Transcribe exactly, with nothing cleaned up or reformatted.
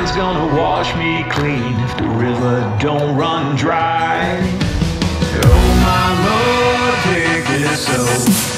rain's gonna wash me clean if the river don't run dry. Oh mama, take it slow.